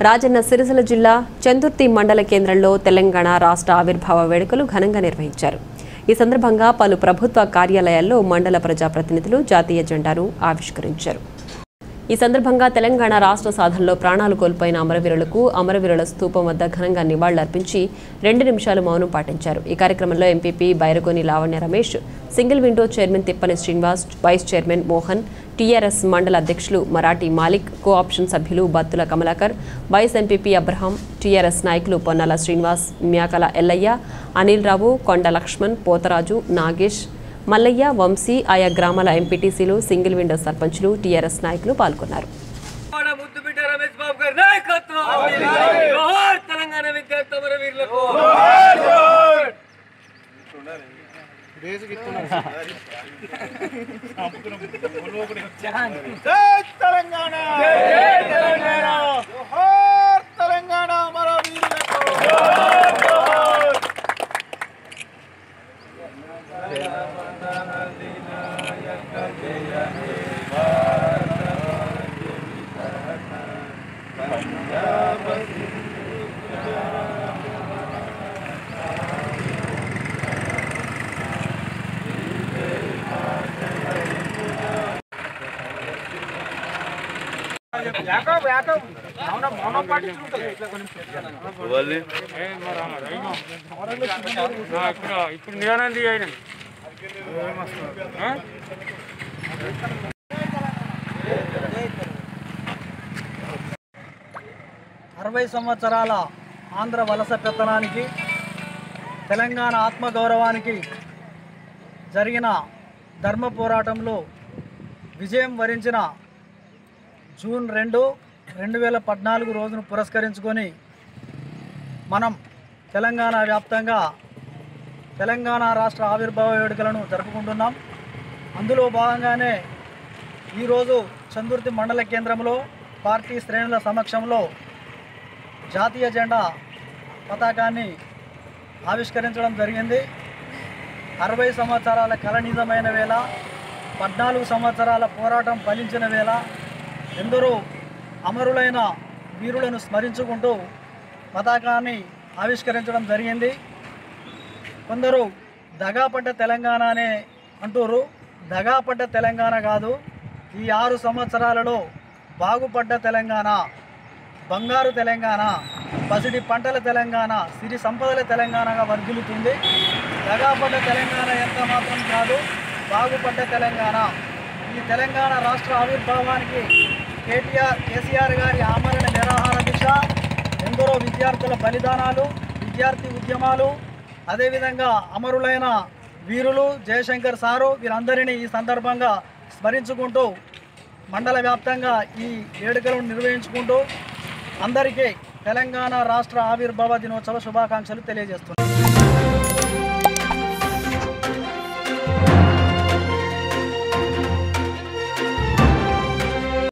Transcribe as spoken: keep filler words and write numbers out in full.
రాజన్న సిరిసిల్ల జిల్లా చందుర్తి మండల కేంద్రంలో తెలంగాణ రాష్ట్ర ఆవిర్భావ వేడుకలు ఘనంగా నిర్వహించారు. ఈ సందర్భంగా పలు ప్రభుత్వ కార్యాలయాల్లో మండల ప్రజాప్రతినిధులు జాతీయ జెండాను ఆవిష్కరించారు. ఈ సందర్భంగా తెలంగాణ రాష్ట్ర సాధనలో ప్రాణాలు కోల్పోయిన అమరవీరులకు అమరవీరుల స్తూపం వద్ద ఘనంగా నివాళులర్పించి రెండు నిమిషాలు మౌనం పాటించారు. ఈ కార్యక్రమంలో MPP Bairagoni Lavanya Ramesh, single window chairman Tippani Srinivas, vice chairman Mohan, TRS మండల అధ్యక్షులు మరాఠీ మాలిక్, కో ఆప్షన్ సభ్యులు Battula Kamalakar, vice MPP Abraham, TRS నాయకులు పొన్నాల శ్రీనివాస్, మ్యాకల ఎల్లయ్య, అనిల్ రావు, కొండ లక్ష్మణ్, పోతరాజు, నాగేష్, మల్లయ్య, వంశీ, ఆయా గ్రామాల ఎంపీటీసీలు, సింగిల్ విండో సర్పంచులు, టీఆర్ఎస్ నాయకులు పాల్గొన్నారు. ఇప్పుడు నేనంది అయిన అరవై సంవత్సరాల ఆంధ్ర వలస పెత్తనానికి, తెలంగాణ ఆత్మగౌరవానికి జరిగిన ధర్మ పోరాటంలో విజయం వరించిన జూన్ రెండు రెండు వేల పద్నాలుగు రోజును పురస్కరించుకొని మనం తెలంగాణ వ్యాప్తంగా తెలంగాణ రాష్ట్ర ఆవిర్భావ వేడుకలను జరుపుకుంటున్నాం. అందులో భాగంగానే ఈరోజు చందుర్తి మండల కేంద్రంలో పార్టీ శ్రేణుల సమక్షంలో జాతీయ జెండా పతాకాన్ని ఆవిష్కరించడం జరిగింది. అరవై సంవత్సరాల కల నిజమైన వేళ, పద్నాలుగు సంవత్సరాల పోరాటం ఫలించిన వేళ, ఎందరో అమరులైన వీరులను స్మరించుకుంటూ పతాకాన్ని ఆవిష్కరించడం జరిగింది. కొందరు దగాపడ్డ తెలంగాణ అనే అంటారు. దగాపడ్డ తెలంగాణ కాదు, ఈ ఆరు సంవత్సరాలలో బాగుపడ్డ తెలంగాణ, బంగారు తెలంగాణ, పసిడి పంటల తెలంగాణ, సిరి సంపదల తెలంగాణగా వర్ధిల్లుతుంది. దగాపడ్డ తెలంగాణ ఎంత మాత్రం కాదు, బాగుపడ్డ తెలంగాణ. ఈ తెలంగాణ రాష్ట్ర ఆవిర్భావానికి కేటీఆర్ కేసీఆర్ గారి ఆమరణ నిరాహార దీక్ష, ఎందరో విద్యార్థుల బలిదానాలు, విద్యార్థి ఉద్యమాలు, అదేవిధంగా అమరులైన వీరులు, జయశంకర్ సారు, వీరందరినీ ఈ సందర్భంగా స్మరించుకుంటూ మండల వ్యాప్తంగా ఈ వేడుకలను నిర్వహించుకుంటూ అందరికీ తెలంగాణ రాష్ట్ర ఆవిర్భావ దినోత్సవ శుభాకాంక్షలు తెలియజేస్తున్నాను.